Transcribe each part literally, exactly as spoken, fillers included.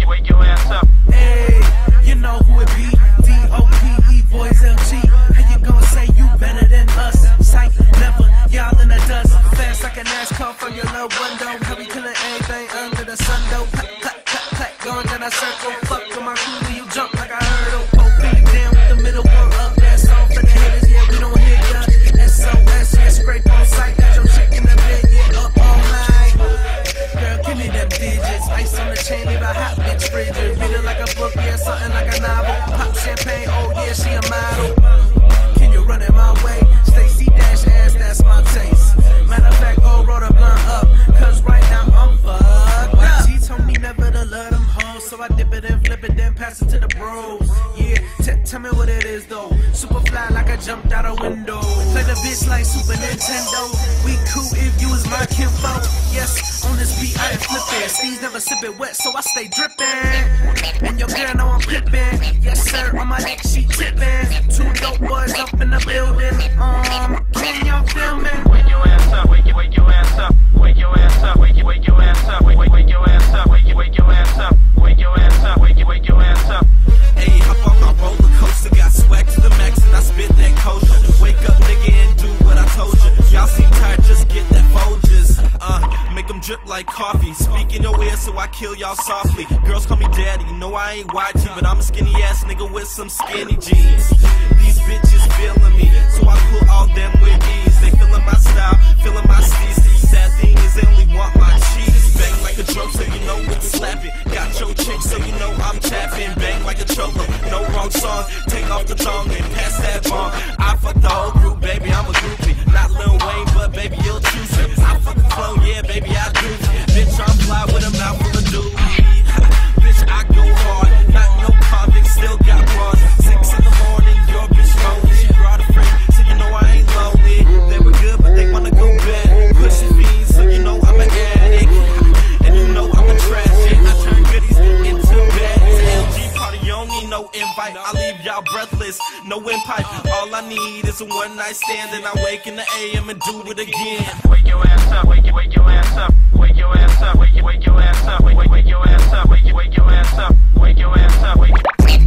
wake your ass up. Hey, you know who it be? D O P E boys L G. How you gonna say you better than us? Sight, never, y'all in the dust. Fast like a NASCAR from your little window. How we killing everything under the sun though. Clap, clap, clap, clap, going down that circle. Fuck on my crew when you jump like a hurdle. Poke me down with the middle one up. That's all for the haters, yeah, we don't hit ya. S O S, yeah, scrape on sight. Got your chick in the bed, yeah, up all night. Girl, give me them digits. Ice on the chain, leave a hot bitch frigid. Read it like a book, yeah, something like a novel. Pop champagne, oh yeah, she a model. Can you run it my way? Stacy dash ass, that's my taste. Matter of fact, go roll the blunt up, cause right now I'm fucked up. She told me never to let them hoes, so I dip it and flip it, then pass it to the bros. Yeah, tell me what it is though. Super fly like I jumped out a window. Play the bitch like Super Nintendo. We cool if you was my kinfo. Yes, on this beat I am flipping. Steve's never sip it wet, so I stay dripping. And your girl know I'm pippin'. Yes sir, on my neck she tippin'. Two dope boys up in the building. Um, can y'all feel me? Wake your ass up, wake your, wake your ass up, wake your ass up, wake your, wake your ass up, wake, wake, wake your ass up, wake your, wake your ass up, wake your ass up, wake your, wake your ass up. Hey, hop on my roller coaster, got swag to the max and I spit that kosher. Wake up, nigga, and do what I told you. Y'all seem tired, just get that Folgers. Uh, make them drip like coffee. Speak in your ear so I kill y'all softly. Girls call me daddy, you know I ain't Y G, but I'm a skinny ass nigga with some skinny jeans. These bitches feeling me, so I pull all them with ease. They feeling my style, feeling my steez. Sad thing is they only want my cheese. Bang like a drum so you know it's slapping. Got your chick so you know I'm tapping. Bang like a choker, no wrong song. Take off the tongue and pass that bomb. I fuck the whole group, baby, I'm a groupie. Not Lil Wayne, but baby, you'll choose me. I fuck the flow, yeah, baby, I do. Bitch, I'm fly with a mouth full of doobie. Bitch, I go hard, not no convict, still got bras. Six in the morning, your bitch lonely. She brought a friend, so you know I ain't lonely. They were good, but they wanna go bad. Pushing fiends, so you know I'm an addict. And you know I'm a trash shit. I turn goodies into bad. It's an L G party, you don't need no invite. I leave y'all breathless, no windpipe. All I need is a one night stand, and I wake in the A M and do it again. Wake your ass up, wake your, wake your ass up, wake your ass up, wake your, wake your ass up, wake, wake, wake your ass up, wake your, wake your ass up, wake your ass up, wake.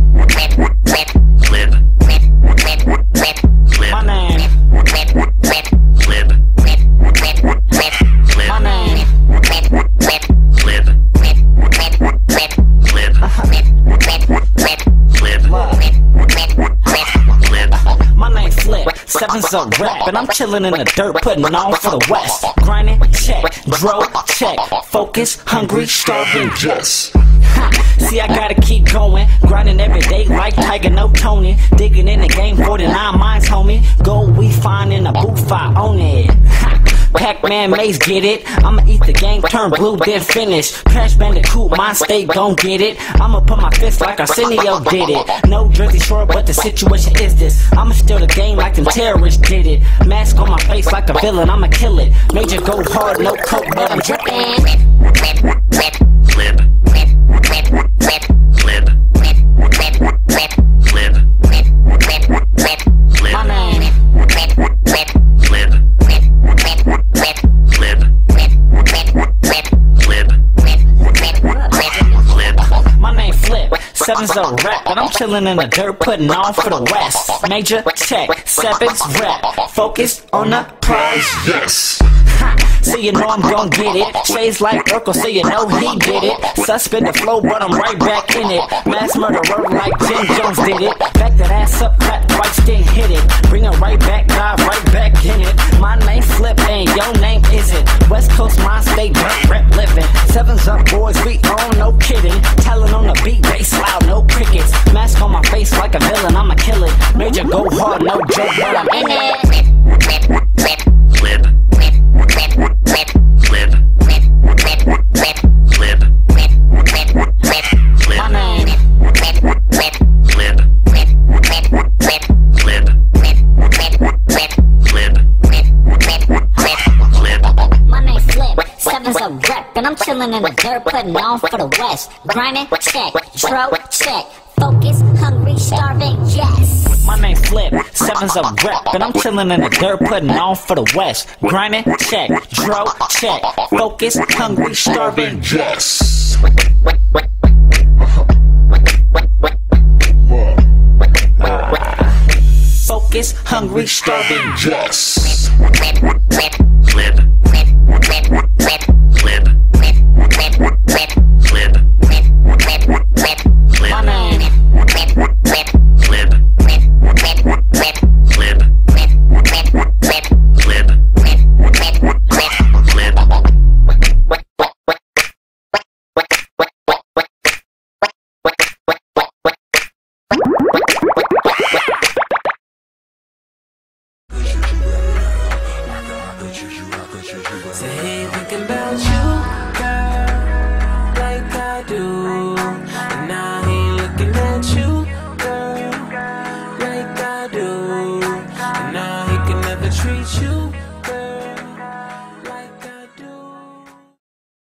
Flip, flip, flip, flip, flip, flip. My name. Flip, flip, flip, flip, flip, flip, flip. My name. Flip, flip, flip, flip, flip, flip, flip, flip, flip, flip, flip, flip, flip. My name Flip, seven's a rap, and I'm chillin' in the dirt, putting on for the West. Grinding, check, dro, check, focus, hungry, starving, yes. See, I gotta keep going, grinding every day like Tiger, no Tony. Digging in the game, forty-nine minds, homie. Gold we find in the booth, I own it. Pac-Man Maze, get it? I'ma eat the game, turn blue, then finish. Crash Bandicoot, mind state, gon' get it. I'ma put my fist like Arsenio did it. No Jersey Shore, but the situation is this. I'ma steal the game like them terrorists did it. Mask on my face like a villain, I'ma kill it. Major go hard, no coke, but I'm drippin'. Flip, flip, flip, flip, flip, flip, flip, flip, flip, flip, flip, flip, flip, flip, flip. My name. Flip, flip, flip, flip, flip, flip, flip, flip, flip, flip, flip, flip, flip. My name Flip, seven's a rap, and I'm chillin' in the dirt, putting on for the West. Major check, seven's rap, focus on the prize, yes. So you know I'm gon' get it. Shades like Urkel, so you know he did it. Suspend the flow, but I'm right back in it. Mass murderer like Jim Jones did it. Back that ass up, clap twice, then hit it. Bring it right back, dive right back in it. My name Flip, and your name isn't. West Coast mind state, rap, rap living. Sevens up, boys, we on, no kidding. Talent on the beat, bass loud, no crickets. Mask on my face like a villain, I'ma kill it. Major go hard, no joke, but I'm in it. Flip, flip, flip, flip. Flip, flip, flip, flip, flip, flip, flip, flip, flip, flip, flip. My name. Flip, flip, flip, flip, flip, flip, flip, flip, flip, flip, flip, flip, flip, flip. My name Flip, seven's a rep, and I'm chillin' in the dirt, putting on for the West. Grinding, check, dro, check, focus, hungry, starving, yes. My name Flip, seven's a rep, and I'm chillin' in the dirt, putting on for the West. Grinding, check, dro, check, focus, hungry, starving, yes. hungry, starving, yes.